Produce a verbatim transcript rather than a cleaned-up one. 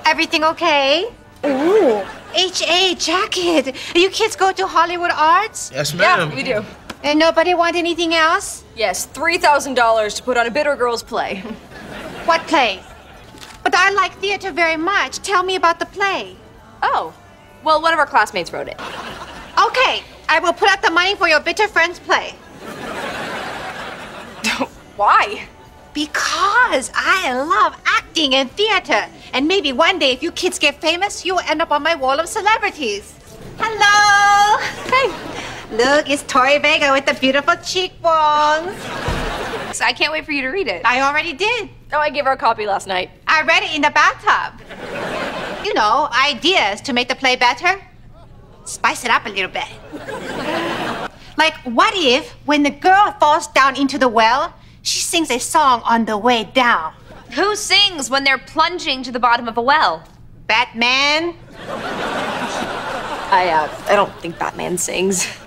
Everything okay? Ooh, H A jacket. You kids go to Hollywood Arts? Yes, ma'am. Yeah, we do. And nobody want anything else? Yes, three thousand dollars to put on a Bitter Girls play. What play? But I like theater very much. Tell me about the play. Oh, well, one of our classmates wrote it. Okay, I will put up the money for your Bitter Friends play. Why? Because I love acting and theater. And maybe one day if you kids get famous, you'll end up on my wall of celebrities. Hello! Hey. Look, it's Tori Vega with the beautiful cheekbones. I can't wait for you to read it. I already did. Oh, I gave her a copy last night. I read it in the bathtub. You know, ideas to make the play better. Spice it up a little bit. Like, what if, when the girl falls down into the well, she sings a song on the way down? Who sings when they're plunging to the bottom of a well? Batman? I, uh, I don't think Batman sings.